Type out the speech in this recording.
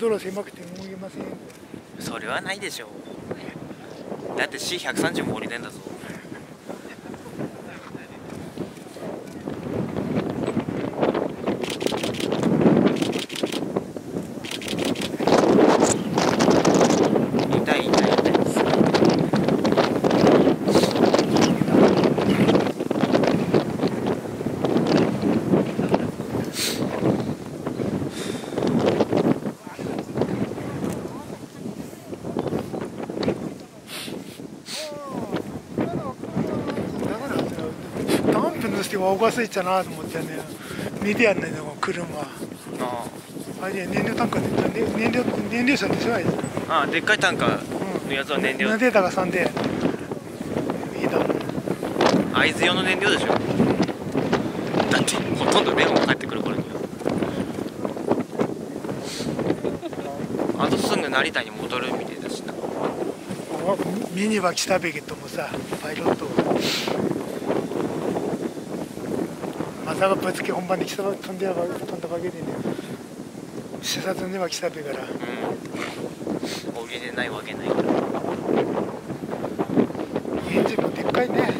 路狭くて動けません。 それはないでしょう。だって C130 も降りてんだぞ。痛い痛い痛い。 ダンプのしてはおかしいっちゃなと思ってね、メディアね、車。あれ燃料タンカーで燃料車でしょあれ。 ああ、でっかいタンカーのやつは燃料。 7でだか3で。いいだもん。 会津用の燃料でしょ。だってほとんどレオンが帰ってくる頃には。あとすぐ成田に戻るみたいだしな。 ミニは来たべけどもさ、パイロットまさかぶつけ本番で飛んだわけでね、視察には来たべから。 降りれないわけないから。 エンジンもでっかいね。